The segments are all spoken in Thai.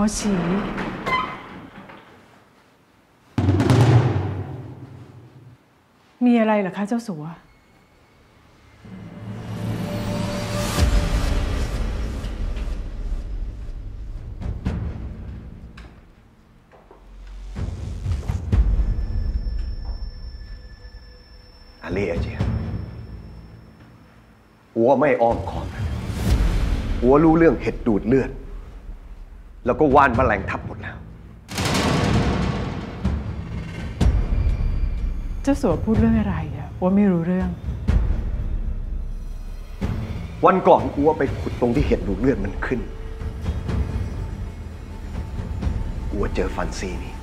ฉีมีอะไรเหรอคะเจ้าสัวอาเล่เจียอัวไม่อ้อมค้อมอัวรู้เรื่องเห็ดดูดเลือดแล้วก็ว่านแมลงทับหมดแล้วเจ้าสัวพูดเรื่องอะไรอะอัวไม่รู้เรื่องวันก่อนอัวไปขุดตรงที่เห็ดดูดเลือดมันขึ้นอัวเจอฟันซี่นี่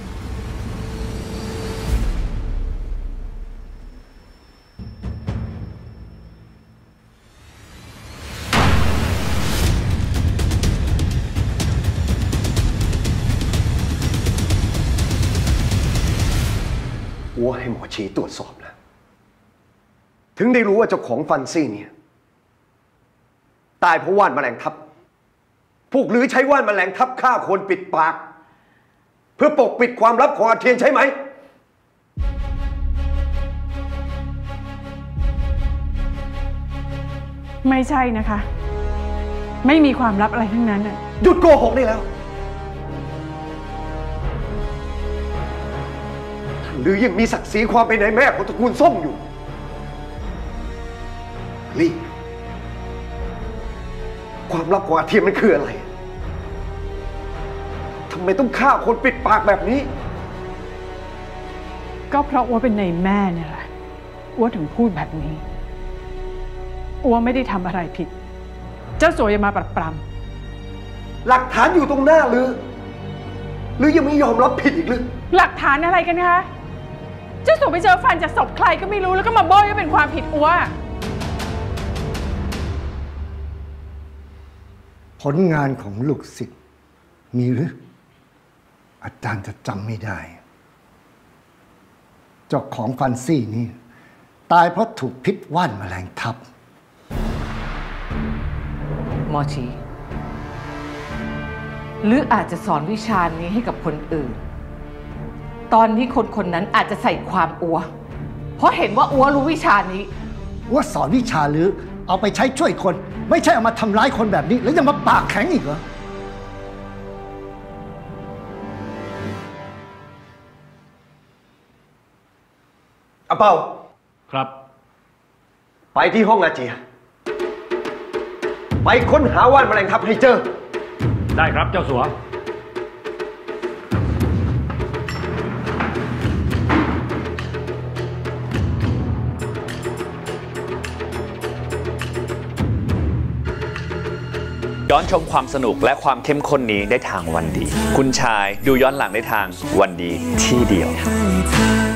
อัวให้หมอชีตรวจสอบแล้วถึงได้รู้ว่าเจ้าของฟันซี่เนี่ยตายเพราะว่านแมลงทับพวกลือใช้ว่านแมลงทับฆ่าคนปิดปากเพื่อปกปิดความลับของอาเทียนใช่ไหมไม่ใช่นะคะไม่มีความลับอะไรทั้งนั้นน่ะหยุดโกหกได้แล้วหรือยังมีศักดิ์ศรีความเป็นนายแม่ของตระกูลส้มอยู่ลี่ความลับของอาเทียนมันคืออะไรทำไมต้องฆ่าคนปิดปากแบบนี้ก็เพราะอัวเป็นนายแม่เนี่ยแหละอัวถึงพูดแบบนี้อัวไม่ได้ทำอะไรผิดเจ้าสัวอย่ามาปรักปรำหลักฐานอยู่ตรงหน้าหรือยังไม่ยอมรับผิดอีกหรือหลักฐานอะไรกันคะเจ้าสัวไปเจอฟันจากศพใครก็ไม่รู้แล้วก็มาโบยว่าเป็นความผิดอัวผลงานของลูกศิษย์มีหรืออาจารย์จะจำไม่ได้เจ้าของฟันซี่นี่ตายเพราะถูกพิษว่านแมลงทับหมอชีหรืออาจจะสอนวิชานี้ให้กับคนอื่นตอนนี้คนนั้นอาจจะใส่ความอัวเพราะเห็นว่าอัวรู้วิชานี้ว่าสอนวิชาหรือเอาไปใช้ช่วยคนไม่ใช่เอามาทำร้ายคนแบบนี้แล้วยังมาปากแข็งอีกเหรออาเปาครับไปที่ห้องอาเจียไปค้นหาว่านแมลงทับให้เจอได้ครับเจ้าสัวย้อนชมความสนุกและความเข้มข้นนี้ได้ทางวันดีคุณชายดูย้อนหลังได้ทางวันดีที่เดียว